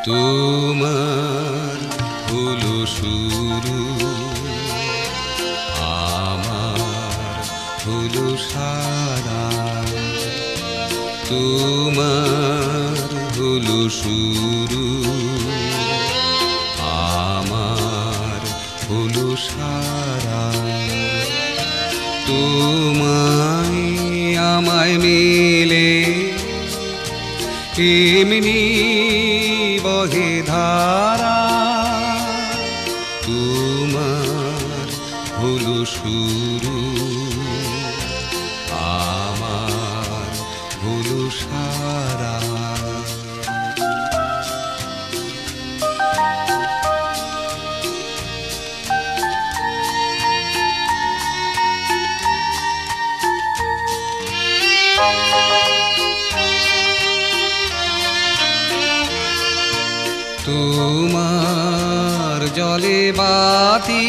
তোমার হলো শুরু, আমার হলো সারা। তোমার হলো শুরু, আমার হলো সারা। তোমায় আমায় মিলে এমনি বহে ধারা। তোমার হলো শুরু, আমার হলো সারা। তোমার জলে বাতি,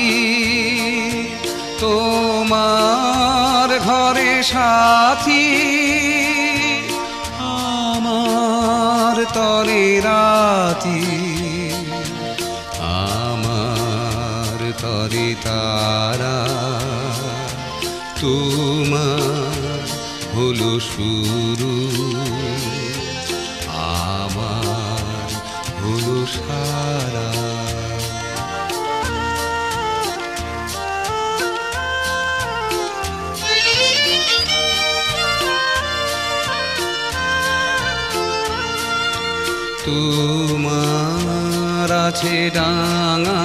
তোমার ঘরে সাথী, আমার তরে রাতি, আমার তরে তারা। তোমার হলো শুরু, আমার হলো সারা। তোমার আছে ডাঙা,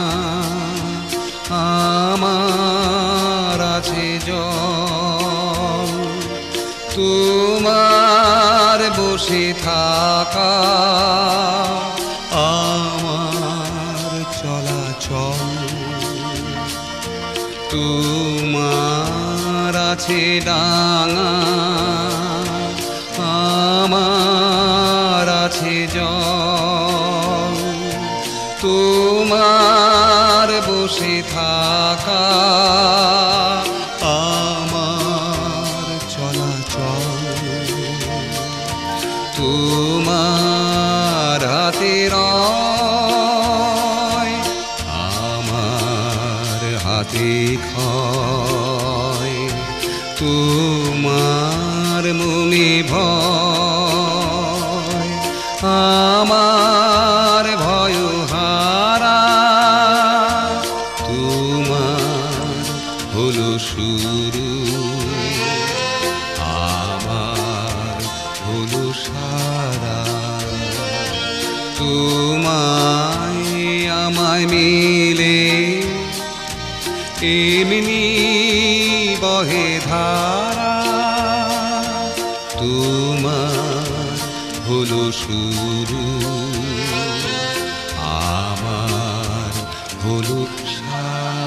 আমার আছে জল। তোমার বসে থাকা, আমার চলাচল। তোমার আছে ডাঙা, আমার আছে জল। তোমার বসে থাকা, আমার চলাচল। তোমার হাতে রয়, আমার হাতে ক্ষয়। তোমার মনে ভয়, আমার ভয় হারা। তোমার হলো শুরু, আমার হলো সারা। তোমায় আমায় মিলে এমনি বহে ধারা। তোমার হলো শুরু, আমার হলো সারা।